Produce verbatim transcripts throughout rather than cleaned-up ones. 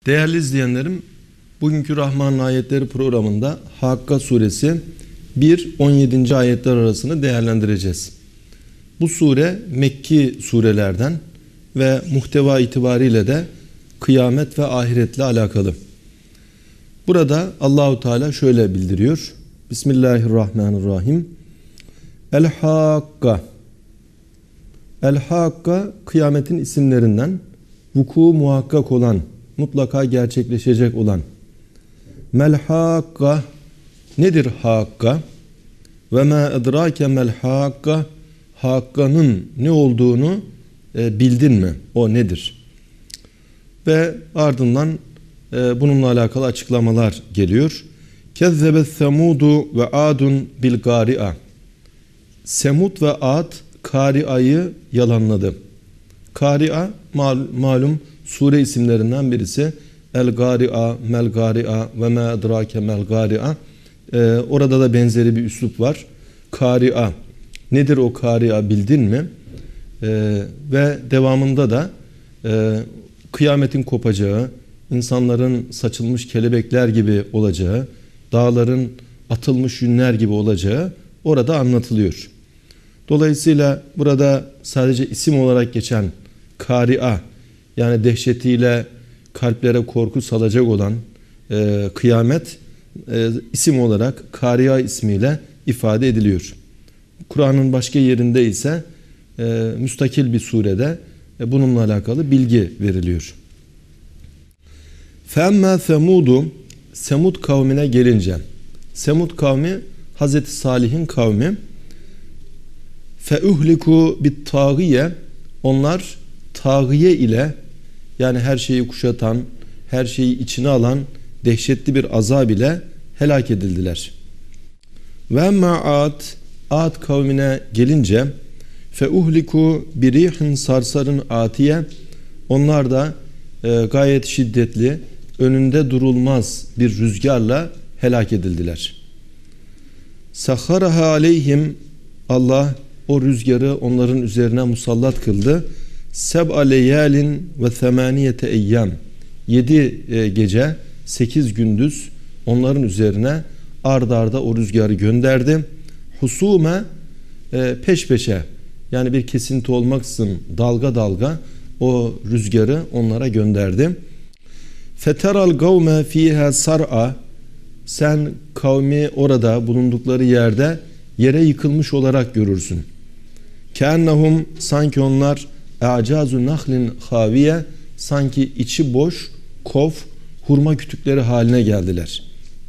Değerli izleyenlerim, bugünkü Rahman'ın Ayetleri programında Hakka suresi bir on yedinci ayetler arasını değerlendireceğiz. Bu sure Mekki surelerden ve muhteva itibariyle de kıyamet ve ahiretle alakalı. Burada Allahu Teala şöyle bildiriyor. Bismillahirrahmanirrahim. El-Hakka. El-Hakka kıyametin isimlerinden, vuku muhakkak olan, mutlaka gerçekleşecek olan. Mel-Hakka. Nedir Hakka? Ve ma edrake mel-Hakka. Hakka'nın ne olduğunu e, bildin mi? O nedir? Ve ardından e, bununla alakalı açıklamalar geliyor. Kezzebet semudu ve adun bil gari'a. Semud ve Ad Kari'ayı yalanladı. Kari'a mal, malum sure isimlerinden birisi. El Gari'a, Mel Gari'a ve ma edrake mel Gari'a. Ee, orada da benzeri bir üslup var. Kari'a. Nedir o Kari'a, bildin mi? Ee, ve devamında da e, kıyametin kopacağı, insanların saçılmış kelebekler gibi olacağı, dağların atılmış yünler gibi olacağı orada anlatılıyor. Dolayısıyla burada sadece isim olarak geçen Kari'a, yani dehşetiyle kalplere korku salacak olan e, kıyamet e, isim olarak Kari'a ismiyle ifade ediliyor. Kur'an'ın başka yerinde ise e, müstakil bir surede e, bununla alakalı bilgi veriliyor. Femme semudu, Semud kavmine gelince, Semud kavmi Hazreti Salih'in kavmi. Feuhliku bit tağiye, onlar tağiye ile, yani her şeyi kuşatan, her şeyi içine alan dehşetli bir azab ile helak edildiler. Ve ma'ad, Ad kavmine gelince feuhliku birihin sarsarın atiye, onlar da e, gayet şiddetli, önünde durulmaz bir rüzgarla helak edildiler. Sahharaha aleyhim, Allah o rüzgarı onların üzerine musallat kıldı. Seb'a leyalin ve semaniyete eyyam, yedi gece sekiz gündüz onların üzerine ard arda o rüzgarı gönderdi. Husume, peş peşe, yani bir kesinti olmaksızın dalga dalga o rüzgarı onlara gönderdi. Feteral gavme fiha sar'a, sen kavmi orada bulundukları yerde yere yıkılmış olarak görürsün. Kânnehum, sanki onlar a'cazu nahlin haviye, sanki içi boş kov hurma kütükleri haline geldiler.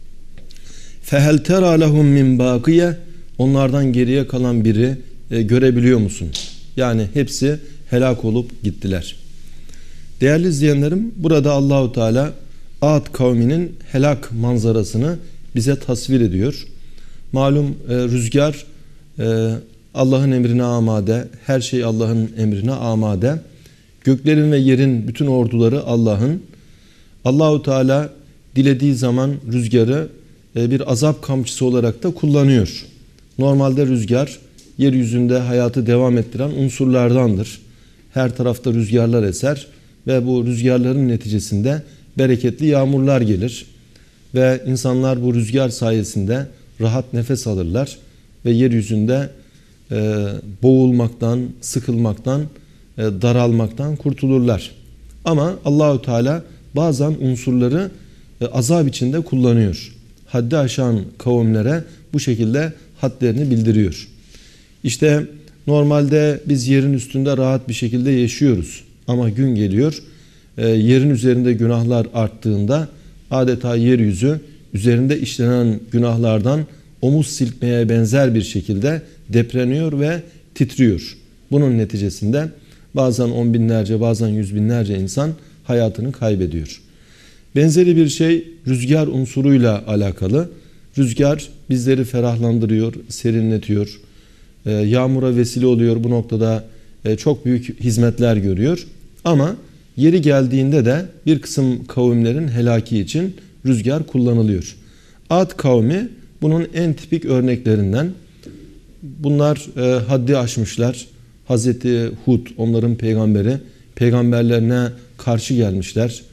Fehel tera lehum min bakiye, onlardan geriye kalan biri e, görebiliyor musun? Yani hepsi helak olup gittiler. Değerli izleyenlerim, burada Allahu Teala Ad kavminin helak manzarasını bize tasvir ediyor. Malum e, rüzgar e, Allah'ın emrine amade, her şey Allah'ın emrine amade. Göklerin ve yerin bütün orduları Allah'ın. Allahu Teala dilediği zaman rüzgarı e, bir azap kamçısı olarak da kullanıyor. Normalde rüzgar yeryüzünde hayatı devam ettiren unsurlardandır. Her tarafta rüzgarlar eser ve bu rüzgarların neticesinde bereketli yağmurlar gelir. Ve insanlar bu rüzgar sayesinde rahat nefes alırlar ve yeryüzünde e, boğulmaktan, sıkılmaktan, e, daralmaktan kurtulurlar. Ama Allahu Teala bazen unsurları e, azap içinde kullanıyor. Haddi aşan kavimlere bu şekilde hadlerini bildiriyor. İşte normalde biz yerin üstünde rahat bir şekilde yaşıyoruz. Ama gün geliyor, e, yerin üzerinde günahlar arttığında adeta yeryüzü üzerinde işlenen günahlardan omuz silkmeye benzer bir şekilde depreniyor ve titriyor. Bunun neticesinde bazen on binlerce, bazen yüz binlerce insan hayatını kaybediyor. Benzeri bir şey rüzgar unsuruyla alakalı. Rüzgar bizleri ferahlandırıyor, serinletiyor, e, yağmura vesile oluyor. Bu noktada e, çok büyük hizmetler görüyor. Ama yeri geldiğinde de bir kısım kavimlerin helaki için rüzgar kullanılıyor. Ad kavmi bunun en tipik örneklerinden. Bunlar e, haddi aşmışlar. Hazreti Hud, onların peygamberi, peygamberlerine karşı gelmişler.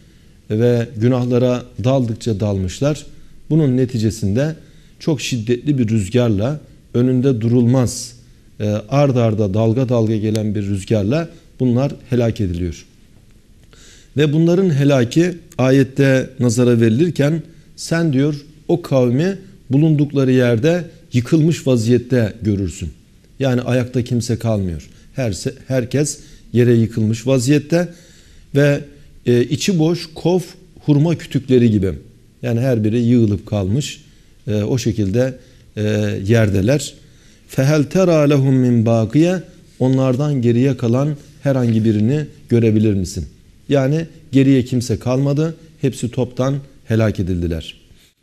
ve günahlara daldıkça dalmışlar. Bunun neticesinde çok şiddetli bir rüzgarla, önünde durulmaz, e, ard arda dalga dalga gelen bir rüzgarla bunlar helak ediliyor. Ve bunların helaki ayette nazara verilirken sen diyor o kavmi bulundukları yerde yıkılmış vaziyette görürsün. Yani ayakta kimse kalmıyor. Her, herkes yere yıkılmış vaziyette ve e, içi boş kov hurma kütükleri gibi. Yani her biri yığılıp kalmış. E, o şekilde e, yerdeler. Fehel tera lehum min bakiye, onlardan geriye kalan herhangi birini görebilir misin? Yani geriye kimse kalmadı. Hepsi toptan helak edildiler.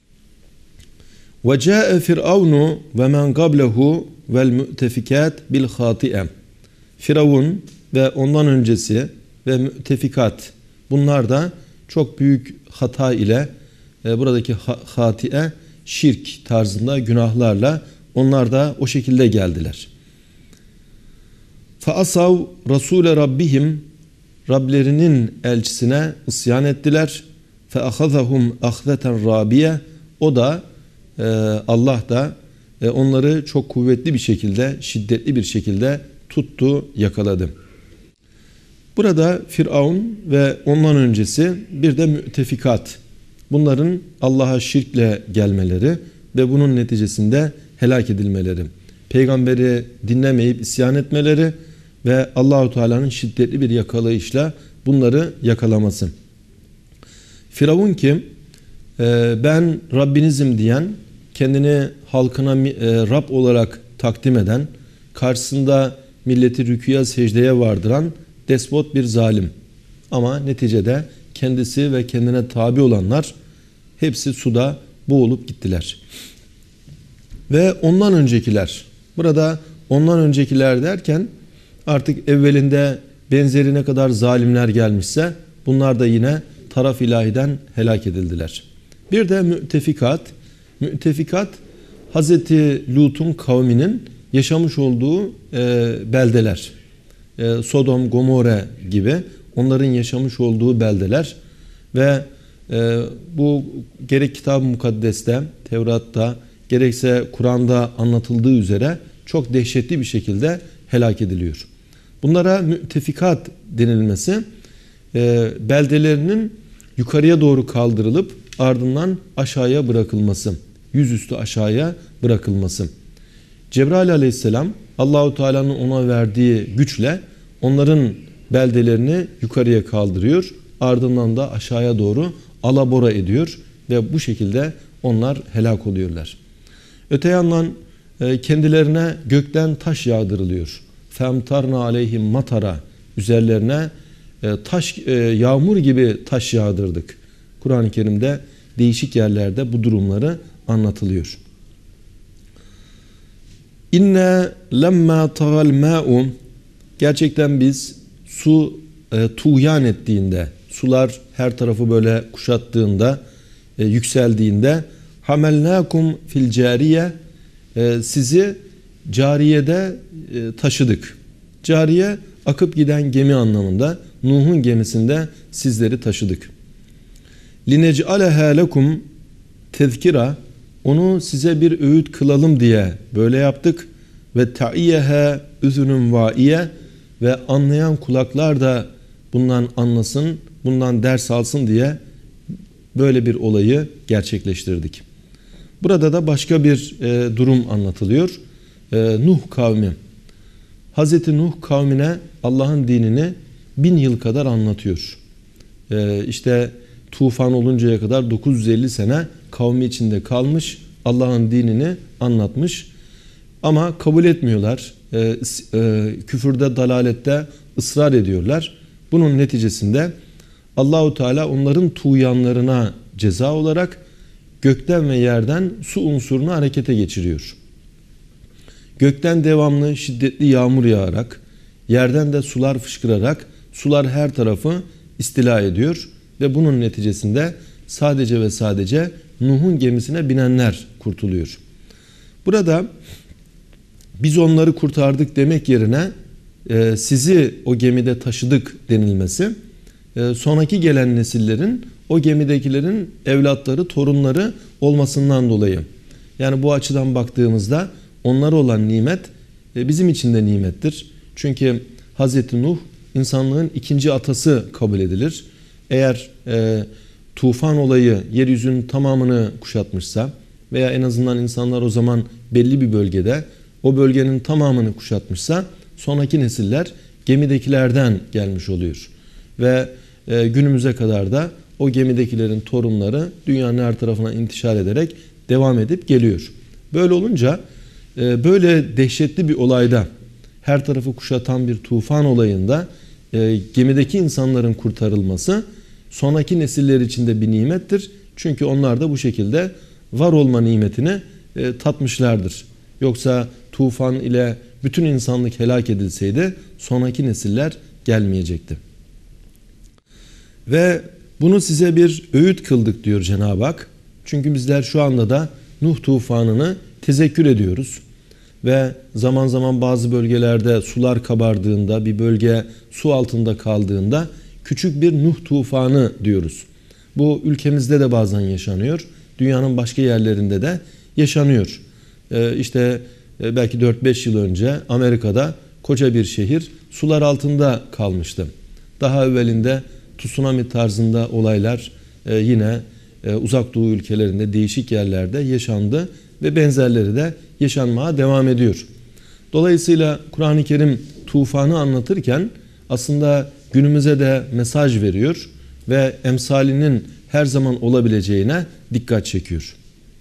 Ve ca'e firavunu ve men qablehu vel mütefikat bil hati'e. Firavun ve ondan öncesi ve mütefikat, bunlar da çok büyük hata ile, e, buradaki ha, hati'e şirk tarzında günahlarla onlar da o şekilde geldiler. Fa asav rasule rabbihim, Rablerinin elçisine isyan ettiler. Fe ahazahum ahzeten rabiye, o da e, Allah da e, onları çok kuvvetli bir şekilde, şiddetli bir şekilde tuttu, yakaladı. Burada Firavun ve ondan öncesi bir de mütefikat. Bunların Allah'a şirkle gelmeleri ve bunun neticesinde helak edilmeleri. Peygamberi dinlemeyip isyan etmeleri ve Allahu Teala'nın şiddetli bir yakalayışla bunları yakalaması. Firavun kim? Ee, ben Rabbinizim diyen, kendini halkına e, Rab olarak takdim eden, karşısında milleti rüküya secdeye vardıran despot bir zalim. Ama neticede kendisi ve kendine tabi olanlar hepsi suda boğulup gittiler. Ve ondan öncekiler, burada ondan öncekiler derken artık evvelinde benzerine kadar zalimler gelmişse bunlar da yine taraf ilahiden helak edildiler. Bir de mütefikat. Mütefikat Hazreti Lut'un kavminin yaşamış olduğu e, beldeler. E, Sodom, Gomorre gibi onların yaşamış olduğu beldeler ve e, bu gerek Kitab-ı Mukaddes'te, Tevrat'ta, gerekse Kur'an'da anlatıldığı üzere çok dehşetli bir şekilde helak ediliyor. Bunlara mütefikat denilmesi, e, beldelerinin yukarıya doğru kaldırılıp ardından aşağıya bırakılması, yüzüstü aşağıya bırakılması. Cebrail aleyhisselam Allahu Teala'nın ona verdiği güçle onların beldelerini yukarıya kaldırıyor, ardından da aşağıya doğru alabora ediyor ve bu şekilde onlar helak oluyorlar. Öte yandan kendilerine gökten taş yağdırılıyor. Femtarna aleyhim matara, üzerlerine taş, yağmur gibi taş yağdırdık. Kur'an-ı Kerim'de değişik yerlerde bu durumları anlatılıyor. İnne lemma tagal ma'u, gerçekten biz su e, tuğyan ettiğinde, sular her tarafı böyle kuşattığında, e, yükseldiğinde hamelnakum fil cariye, e, sizi cariyede e, taşıdık. Cariye akıp giden gemi anlamında, Nuh'un gemisinde sizleri taşıdık. Linec'aleha lekum tezkira, onu size bir öğüt kılalım diye böyle yaptık. Ve ta'iyeha üzünün vaiye, ve anlayan kulaklar da bundan anlasın, bundan ders alsın diye böyle bir olayı gerçekleştirdik. Burada da başka bir e, durum anlatılıyor. E, Nuh kavmi. Hazreti Nuh kavmine Allah'ın dinini bin yıl kadar anlatıyor. E, işte tufan oluncaya kadar dokuz yüz elli sene kavmi içinde kalmış, Allah'ın dinini anlatmış. Ama kabul etmiyorlar. E, e, küfürde, dalalette ısrar ediyorlar. Bunun neticesinde Allahu Teala onların tuğyanlarına ceza olarak gökten ve yerden su unsurunu harekete geçiriyor. Gökten devamlı şiddetli yağmur yağarak, yerden de sular fışkırarak sular her tarafı istila ediyor ve bunun neticesinde sadece ve sadece Nuh'un gemisine binenler kurtuluyor. Burada biz onları kurtardık demek yerine e, sizi o gemide taşıdık denilmesi, e, sonraki gelen nesillerin o gemidekilerin evlatları, torunları olmasından dolayı. Yani bu açıdan baktığımızda onlara olan nimet bizim için de nimettir. Çünkü Hazreti Nuh insanlığın ikinci atası kabul edilir. Eğer e, tufan olayı yeryüzünün tamamını kuşatmışsa veya en azından insanlar o zaman belli bir bölgede o bölgenin tamamını kuşatmışsa sonraki nesiller gemidekilerden gelmiş oluyor. Ve e, günümüze kadar da o gemidekilerin torunları dünyanın her tarafına intişar ederek devam edip geliyor. Böyle olunca e, böyle dehşetli bir olayda, her tarafı kuşatan bir tufan olayında e, gemideki insanların kurtarılması sonraki nesiller için de bir nimettir. Çünkü onlar da bu şekilde var olma nimetini e, tatmışlardır. Yoksa tufan ile bütün insanlık helak edilseydi sonraki nesiller gelmeyecekti. Ve bunu size bir öğüt kıldık diyor Cenab-ı Hak. Çünkü bizler şu anda da Nuh tufanını tezekkür ediyoruz. Ve zaman zaman bazı bölgelerde sular kabardığında, bir bölge su altında kaldığında küçük bir Nuh tufanı diyoruz. Bu ülkemizde de bazen yaşanıyor. Dünyanın başka yerlerinde de yaşanıyor. Ee, işte belki dört beş yıl önce Amerika'da koca bir şehir sular altında kalmıştı. Daha evvelinde tsunami tarzında olaylar e, yine e, uzak doğu ülkelerinde değişik yerlerde yaşandı ve benzerleri de yaşanmaya devam ediyor. Dolayısıyla Kur'an-ı Kerim tufanı anlatırken aslında günümüze de mesaj veriyor ve emsalinin her zaman olabileceğine dikkat çekiyor.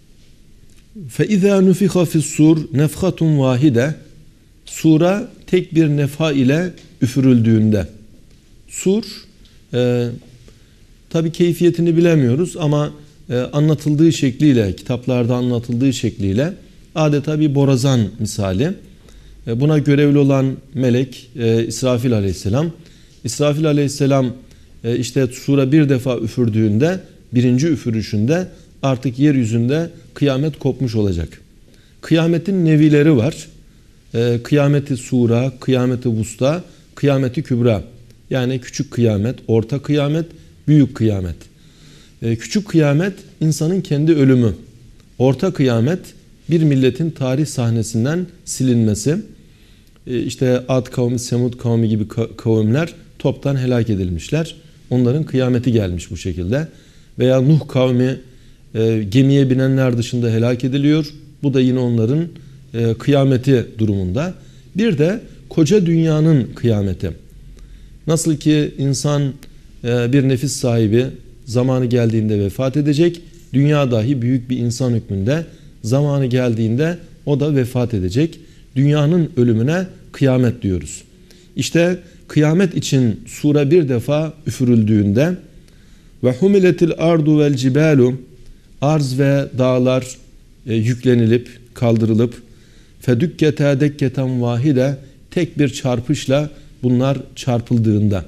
فَاِذَا نُفِخَ فِي السُّورِ نَفْخَةٌ وَاحِدَةٌ Sura tek bir nefa ile üfürüldüğünde. Sur, e, tabi keyfiyetini bilemiyoruz ama e, anlatıldığı şekliyle, kitaplarda anlatıldığı şekliyle adeta bir borazan misali. E, buna görevli olan melek e, İsrafil aleyhisselam. İsrafil aleyhisselam e, işte sura bir defa üfürdüğünde, birinci üfürüşünde artık yeryüzünde kıyamet kopmuş olacak. Kıyametin nevileri var. E, kıyameti sura, kıyameti vusta, kıyameti kübra. Yani küçük kıyamet, orta kıyamet, büyük kıyamet. E, küçük kıyamet insanın kendi ölümü. Orta kıyamet bir milletin tarih sahnesinden silinmesi. E, işte Ad kavmi, Semud kavmi gibi kavimler toptan helak edilmişler. Onların kıyameti gelmiş bu şekilde. Veya Nuh kavmi e, gemiye binenler dışında helak ediliyor. Bu da yine onların e, kıyameti durumunda. Bir de koca dünyanın kıyameti. Nasıl ki insan e, bir nefis sahibi zamanı geldiğinde vefat edecek, dünya dahi büyük bir insan hükmünde zamanı geldiğinde o da vefat edecek. Dünyanın ölümüne kıyamet diyoruz. İşte kıyamet için sura bir defa üfürüldüğünde ve humiletil ardu vel cibalu, arz ve dağlar e, yüklenilip kaldırılıp fedükkete dekketen vahide, tek bir çarpışla bunlar çarpıldığında,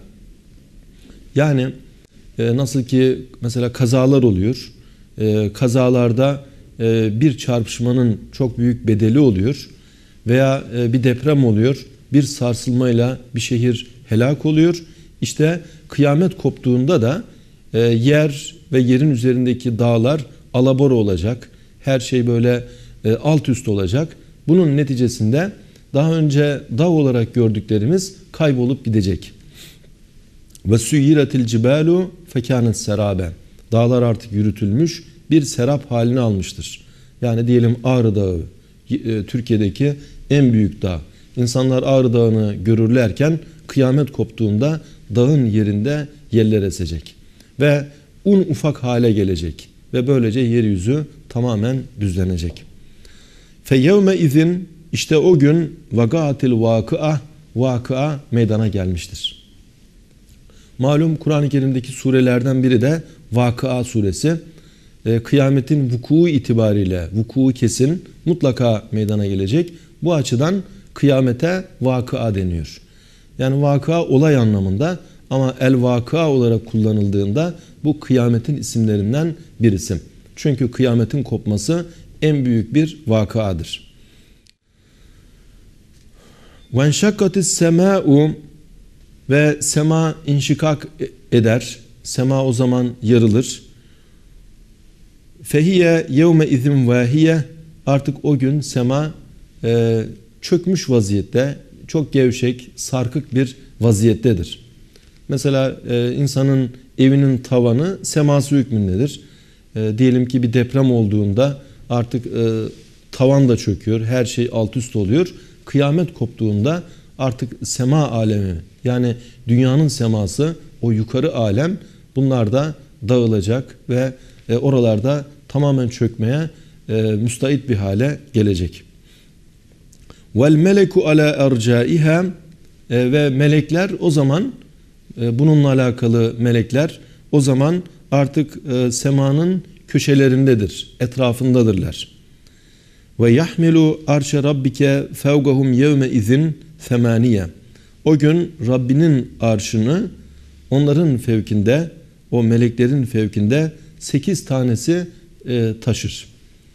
yani e, nasıl ki mesela kazalar oluyor, e, kazalarda e, bir çarpışmanın çok büyük bedeli oluyor veya e, bir deprem oluyor, bir sarsılmayla bir şehir helak oluyor. İşte kıyamet koptuğunda da e, yer ve yerin üzerindeki dağlar alabora olacak, her şey böyle e, alt üst olacak. Bunun neticesinde daha önce dağ olarak gördüklerimiz kaybolup gidecek. Ve suyiratil cibalu fekanet serabe. Dağlar artık yürütülmüş, bir serap halini almıştır. Yani diyelim Ağrı Dağı, e, Türkiye'deki en büyük dağ. İnsanlar Ağrı Dağı'nı görürlerken kıyamet koptuğunda dağın yerinde yeller esecek. Ve un ufak hale gelecek. Ve böylece yeryüzü tamamen düzlenecek. Fe yevme izin, işte o gün vagaatil vakıa, vakıa meydana gelmiştir. Malum Kur'an-ı Kerim'deki surelerden biri de Vakıa suresi. E, kıyametin vuku itibariyle, vuku kesin, mutlaka meydana gelecek. Bu açıdan kıyamete vakıa deniyor. Yani vakıa olay anlamında, ama el vakıa olarak kullanıldığında bu kıyametin isimlerinden birisi. Çünkü kıyametin kopması en büyük bir vakıadır. وَاَنْشَقَّتِ السَّمَاءُ, ve sema inşikak eder. Sema o zaman yarılır. Fehiye yevme izin vahiye, artık o gün sema e, çökmüş vaziyette, çok gevşek, sarkık bir vaziyettedir. Mesela e, insanın evinin tavanı seması hükmündedir. E, diyelim ki bir deprem olduğunda artık e, tavan da çöküyor, her şey alt üst oluyor. Kıyamet koptuğunda artık sema alemi, yani dünyanın seması, o yukarı alem, bunlar da dağılacak ve e, oralarda tamamen çökmeye e, müstahit bir hale gelecek. Vel meleku ala ercaiha, ve melekler o zaman, e, bununla alakalı melekler o zaman artık e, semanın köşelerindedir, etrafındadırlar. Ve yahmilu arşe rabbike fevgahum yevme izin femaniye. O gün Rabbinin arşını onların fevkinde, o meleklerin fevkinde sekiz tanesi e, taşır.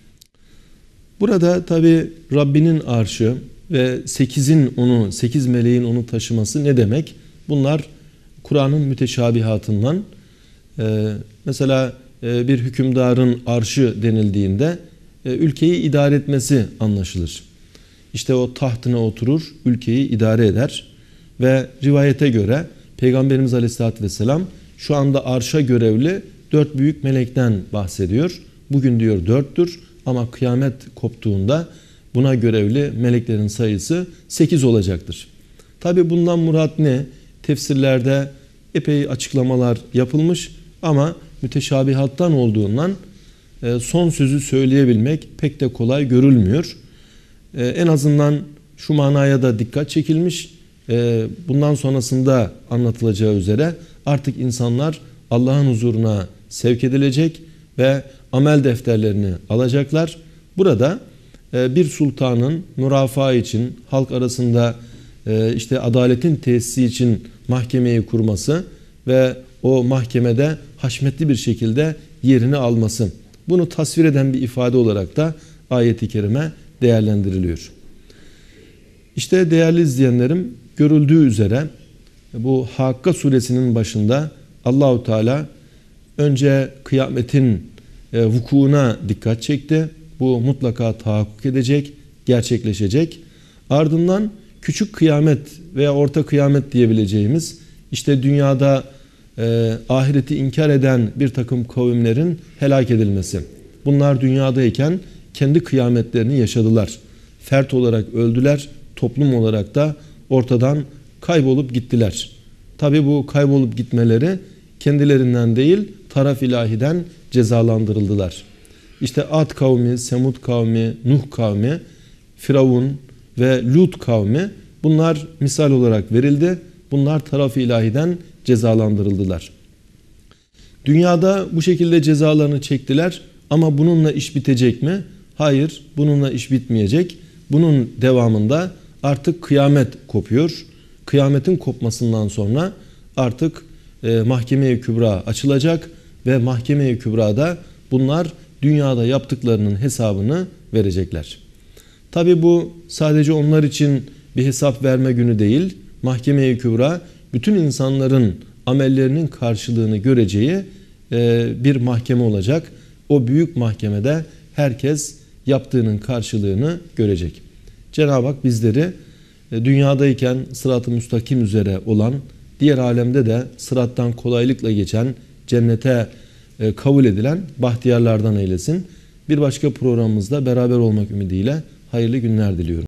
Burada tabi Rabbinin arşı ve sekizin onu, sekiz meleğin onu taşıması ne demek? Bunlar Kur'an'ın müteşabihatından. E, mesela e, bir hükümdarın arşı denildiğinde e, ülkeyi idare etmesi anlaşılır. İşte o tahtına oturur, ülkeyi idare eder ve rivayete göre Peygamberimiz Aleyhisselatü Vesselam şu anda arşa görevli dört büyük melekten bahsediyor. Bugün diyor dörttür ama kıyamet koptuğunda buna görevli meleklerin sayısı sekiz olacaktır. Tabi bundan murat ne? Tefsirlerde epey açıklamalar yapılmış ama müteşabihattan olduğundan son sözü söyleyebilmek pek de kolay görülmüyor. En azından şu manaya da dikkat çekilmiş. Bundan sonrasında anlatılacağı üzere artık insanlar Allah'ın huzuruna sevk edilecek ve amel defterlerini alacaklar. Burada bir sultanın mürafaa için, halk arasında işte adaletin tesisi için mahkemeyi kurması ve o mahkemede haşmetli bir şekilde yerini alması, bunu tasvir eden bir ifade olarak da ayet-i kerime değerlendiriliyor. İşte değerli izleyenlerim, görüldüğü üzere bu Hakka suresinin başında Allahu Teala önce kıyametin e, vukuuna dikkat çekti. Bu mutlaka tahakkuk edecek, gerçekleşecek. Ardından küçük kıyamet veya orta kıyamet diyebileceğimiz, işte dünyada e, ahireti inkar eden bir takım kavimlerin helak edilmesi. Bunlar dünyadayken kendi kıyametlerini yaşadılar. Fert olarak öldüler, toplum olarak da ortadan kaybolup gittiler. Tabi bu kaybolup gitmeleri kendilerinden değil, taraf ilahiden cezalandırıldılar. İşte Ad kavmi, Semud kavmi, Nuh kavmi, Firavun ve Lut kavmi, bunlar misal olarak verildi. Bunlar taraf ilahiden cezalandırıldılar. Dünyada bu şekilde cezalarını çektiler ama bununla iş bitecek mi? Hayır, bununla iş bitmeyecek. Bunun devamında artık kıyamet kopuyor. Kıyametin kopmasından sonra artık e, mahkeme-i kübra açılacak ve mahkeme-i kübrada bunlar dünyada yaptıklarının hesabını verecekler. Tabi bu sadece onlar için bir hesap verme günü değil, mahkeme-i kübra bütün insanların amellerinin karşılığını göreceği e, bir mahkeme olacak. O büyük mahkemede herkes yaptığının karşılığını görecek. Cenab-ı Hak bizleri e, dünyadayken sırat-ı müstakim üzere olan, diğer alemde de sırattan kolaylıkla geçen, cennete e, kabul edilen bahtiyarlardan eylesin. Bir başka programımızda beraber olmak ümidiyle hayırlı günler diliyorum.